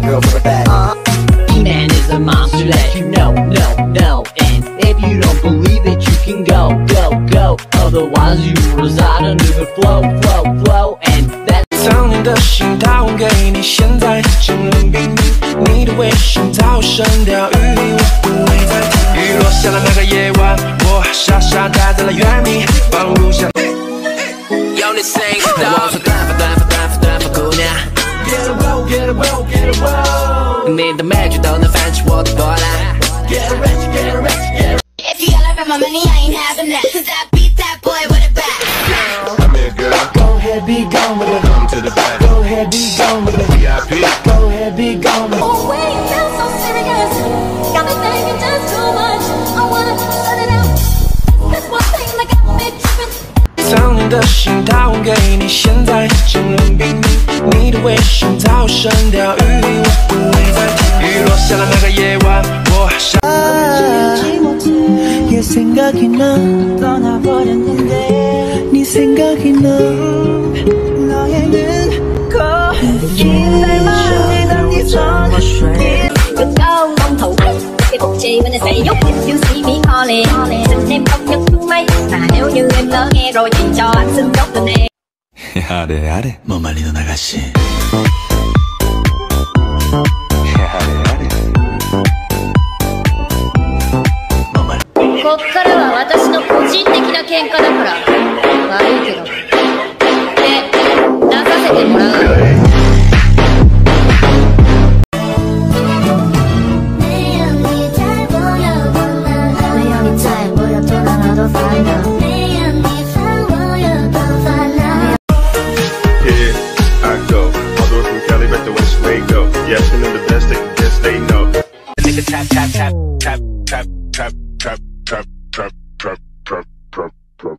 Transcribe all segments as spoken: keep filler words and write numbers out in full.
girl with a bad uh. E-Man is a monster that you know, no, no. And if you don't believe it, you can go, go, go. Otherwise you reside under the flow, flow, flow. And that's 藏你的心掏给你，现在精冷冰冰，你的微信早声调语音，我不会再听。雨落下的那个夜晚，我傻傻待在了原地，放不下。有你声音的，我说短发短发短发短发姑娘 ，Get a roll get a roll get a roll， 你的每句都能翻起我的波澜。Get a rich get a rich get a If you gotta run my money, I ain't having that. Cause I beat that boy with a bat. Come here, girl. Go ahead, be gone with it. Come to the back. Go ahead, be gone with it. V I P. Go ahead, be gone with it. Oh wait, feels so serious. Got me thinking just too much. I wanna let it out. That's one thing that got me tripping. 藏你的心掏给你，现在精冷冰冰，你的微信早声调语音，我不会再听。雨落下的那个夜晚，我傻。 얘 생각이 나 떠나버렸는데 네 생각이 나 너의 눈코입 날 만지던 네 손길 Đừng đâu mong thủ cái cuộc chi mình sẽ giúp you see me calling xin em không nhấc xuống máy mà nếu như em lỡ nghe rồi thì cho anh xin chốt tình em 야래 야래 뭐 말리는 아가씨 こっからは私の個人的な喧嘩だから悪いけどで出させてもらう Here I go. All the way from Cali back to West Waco. Yes, you know the best, they guess they know. Nigga tap tap tap tap tap tap tap tap tap tap tap tap tap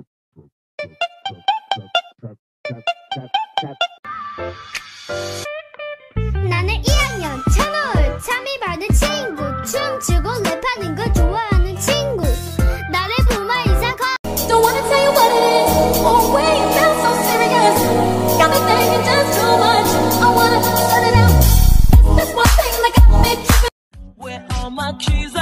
나는 일 학년 찬호울 참이 받은 친구 춤추고 랩하는 거 좋아하는 친구 나를 부마 이상 커 Don't wanna tell you what it is oh wait feels so serious got me thinking just too much I wanna let it out that's one thing that got me tripping Where all my keys